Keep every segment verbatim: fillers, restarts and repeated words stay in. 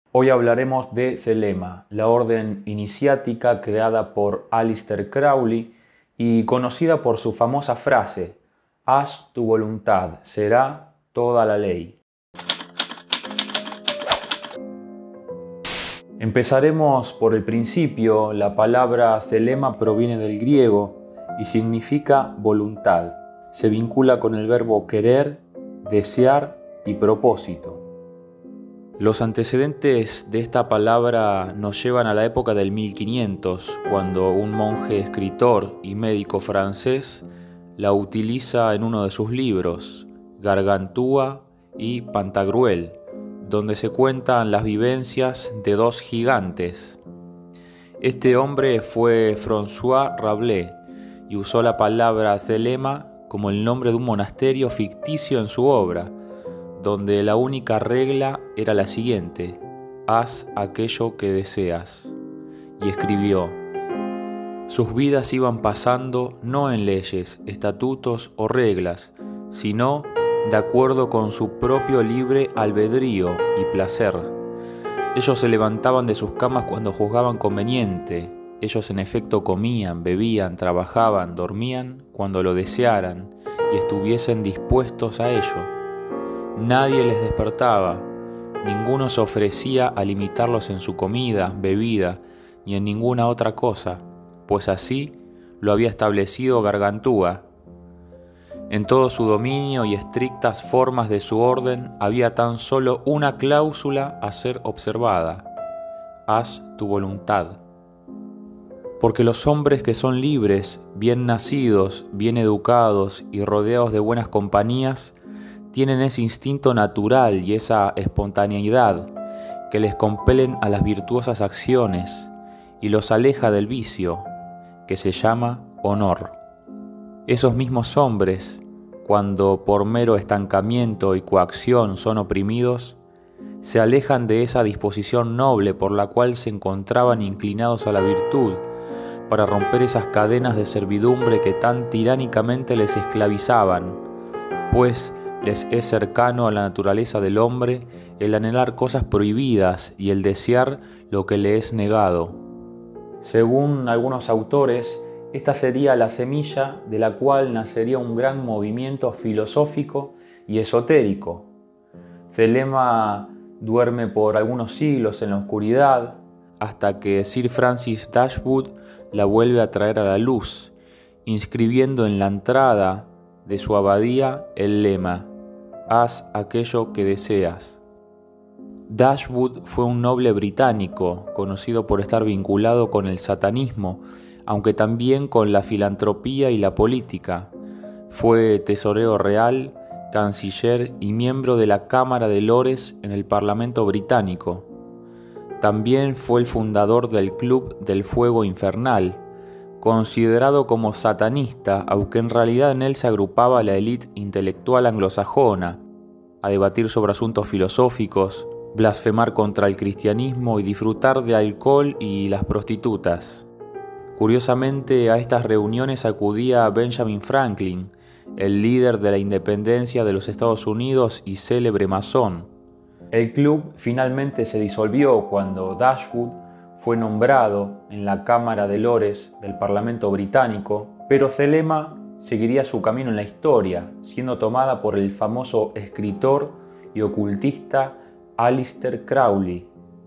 Hoy hablaremos de Thelema, la orden iniciática creada por Aleister Crowley y conocida por su famosa frase: «Haz tu voluntad, será toda la ley». Empezaremos por el principio. La palabra Thelema proviene del griego y significa voluntad. Se vincula con el verbo querer, desear y propósito. Los antecedentes de esta palabra nos llevan a la época del mil quinientos, cuando un monje escritor y médico francés la utiliza en uno de sus libros, Gargantua y Pantagruel, donde se cuentan las vivencias de dos gigantes. Este hombre fue François Rabelais y usó la palabra Thelema como el nombre de un monasterio ficticio en su obra, donde la única regla era la siguiente: haz aquello que deseas. Y escribió: sus vidas iban pasando no en leyes, estatutos o reglas, sino de acuerdo con su propio libre albedrío y placer. Ellos se levantaban de sus camas cuando juzgaban conveniente. Ellos en efecto comían, bebían, trabajaban, dormían cuando lo desearan y estuviesen dispuestos a ello. Nadie les despertaba, ninguno se ofrecía a limitarlos en su comida, bebida, ni en ninguna otra cosa, pues así lo había establecido Gargantua. En todo su dominio y estrictas formas de su orden había tan solo una cláusula a ser observada: haz tu voluntad. Porque los hombres que son libres, bien nacidos, bien educados y rodeados de buenas compañías, tienen ese instinto natural y esa espontaneidad que les compelen a las virtuosas acciones y los aleja del vicio, que se llama honor. Esos mismos hombres, cuando por mero estancamiento y coacción son oprimidos, se alejan de esa disposición noble por la cual se encontraban inclinados a la virtud, para romper esas cadenas de servidumbre que tan tiránicamente les esclavizaban, pues les es cercano a la naturaleza del hombre el anhelar cosas prohibidas y el desear lo que le es negado. Según algunos autores, esta sería la semilla de la cual nacería un gran movimiento filosófico y esotérico. Thelema duerme por algunos siglos en la oscuridad, hasta que Sir Francis Dashwood la vuelve a traer a la luz, inscribiendo en la entrada de su abadía el lema: haz aquello que deseas. Dashwood fue un noble británico, conocido por estar vinculado con el satanismo, aunque también con la filantropía y la política. Fue tesorero real, canciller y miembro de la Cámara de Lores en el Parlamento británico. También fue el fundador del Club del Fuego Infernal, considerado como satanista, aunque en realidad en él se agrupaba la élite intelectual anglosajona, a debatir sobre asuntos filosóficos, blasfemar contra el cristianismo y disfrutar de alcohol y las prostitutas. Curiosamente, a estas reuniones acudía Benjamin Franklin, el líder de la independencia de los Estados Unidos y célebre masón. El club finalmente se disolvió cuando Dashwood fue nombrado en la Cámara de Lores del Parlamento británico, pero Thelema seguiría su camino en la historia, siendo tomada por el famoso escritor y ocultista Aleister Crowley,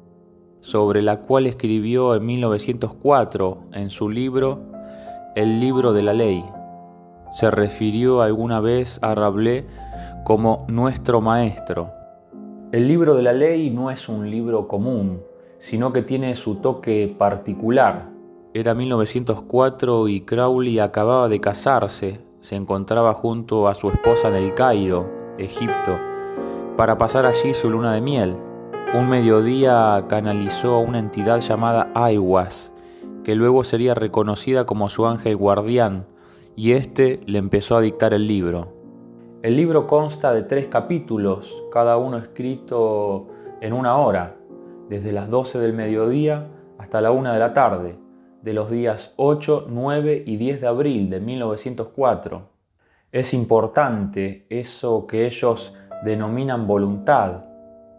sobre la cual escribió en mil novecientos cuatro en su libro El libro de la ley. Se refirió alguna vez a Rabelais como nuestro maestro. El libro de la ley no es un libro común, sino que tiene su toque particular. Era mil novecientos cuatro y Crowley acababa de casarse, se encontraba junto a su esposa en El Cairo, Egipto, para pasar allí su luna de miel. Un mediodía canalizó a una entidad llamada Aiwass, que luego sería reconocida como su ángel guardián, y éste le empezó a dictar el libro. El libro consta de tres capítulos, cada uno escrito en una hora, desde las doce del mediodía hasta la una de la tarde, de los días ocho, nueve y diez de abril de mil novecientos cuatro. Es importante eso que ellos denominan voluntad,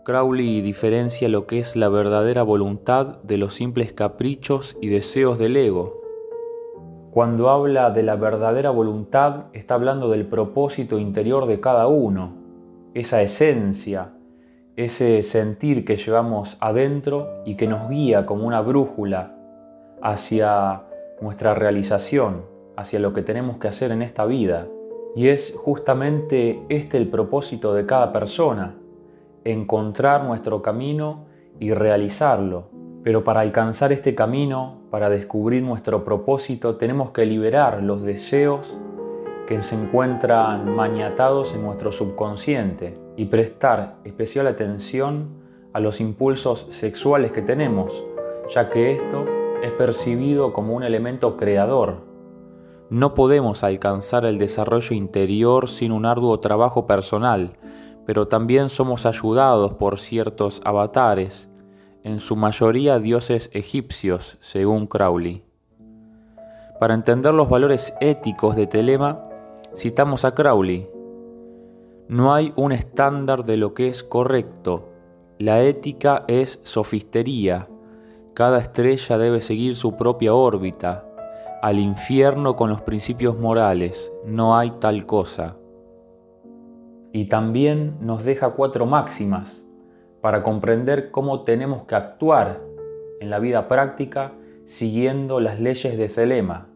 Crowley diferencia lo que es la verdadera voluntad de los simples caprichos y deseos del ego. Cuando habla de la verdadera voluntad, está hablando del propósito interior de cada uno, esa esencia, ese sentir que llevamos adentro y que nos guía como una brújula hacia nuestra realización, hacia lo que tenemos que hacer en esta vida. Y es justamente este el propósito de cada persona, encontrar nuestro camino y realizarlo. Pero para alcanzar este camino, para descubrir nuestro propósito, tenemos que liberar los deseos que se encuentran maniatados en nuestro subconsciente y prestar especial atención a los impulsos sexuales que tenemos, ya que esto es percibido como un elemento creador. No podemos alcanzar el desarrollo interior sin un arduo trabajo personal, pero también somos ayudados por ciertos avatares, en su mayoría dioses egipcios, según Crowley. Para entender los valores éticos de Thelema, citamos a Crowley. No hay un estándar de lo que es correcto. La ética es sofistería. Cada estrella debe seguir su propia órbita. Al infierno con los principios morales, no hay tal cosa. Y también nos deja cuatro máximas para comprender cómo tenemos que actuar en la vida práctica siguiendo las leyes de Thelema.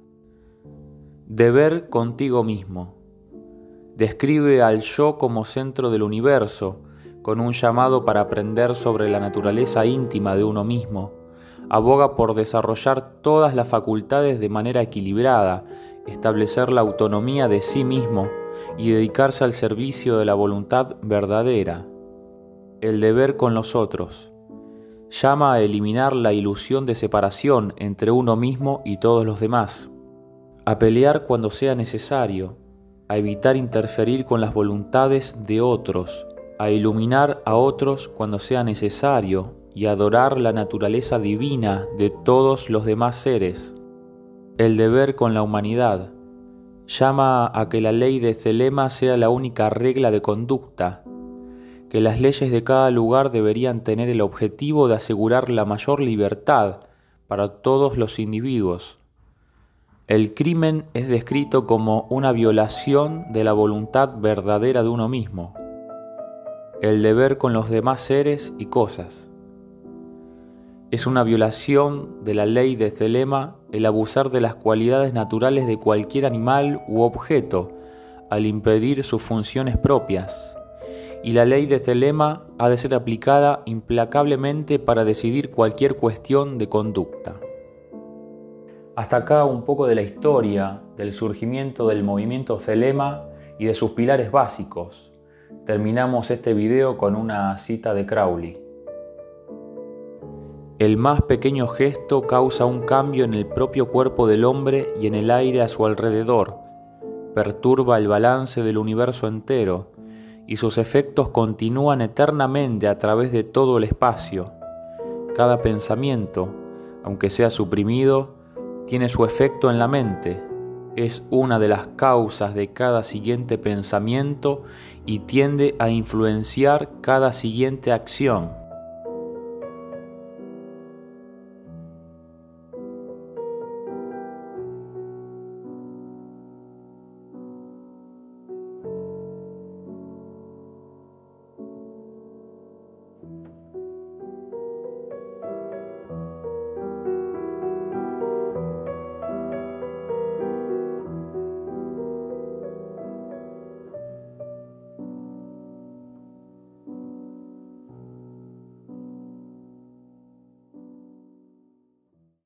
Deber contigo mismo. Describe al yo como centro del universo, con un llamado para aprender sobre la naturaleza íntima de uno mismo. Aboga por desarrollar todas las facultades de manera equilibrada, establecer la autonomía de sí mismo y dedicarse al servicio de la voluntad verdadera. El deber con los otros. Llama a eliminar la ilusión de separación entre uno mismo y todos los demás. A pelear cuando sea necesario, a evitar interferir con las voluntades de otros, a iluminar a otros cuando sea necesario y adorar la naturaleza divina de todos los demás seres. El deber con la humanidad. Llama a que la ley de Thelema sea la única regla de conducta, que las leyes de cada lugar deberían tener el objetivo de asegurar la mayor libertad para todos los individuos. El crimen es descrito como una violación de la voluntad verdadera de uno mismo. El deber con los demás seres y cosas. Es una violación de la ley de Thelema el abusar de las cualidades naturales de cualquier animal u objeto al impedir sus funciones propias. Y la ley de Thelema ha de ser aplicada implacablemente para decidir cualquier cuestión de conducta. Hasta acá un poco de la historia del surgimiento del movimiento Thelema y de sus pilares básicos. Terminamos este video con una cita de Crowley. El más pequeño gesto causa un cambio en el propio cuerpo del hombre y en el aire a su alrededor, perturba el balance del universo entero, y sus efectos continúan eternamente a través de todo el espacio. Cada pensamiento, aunque sea suprimido, tiene su efecto en la mente, es una de las causas de cada siguiente pensamiento y tiende a influenciar cada siguiente acción.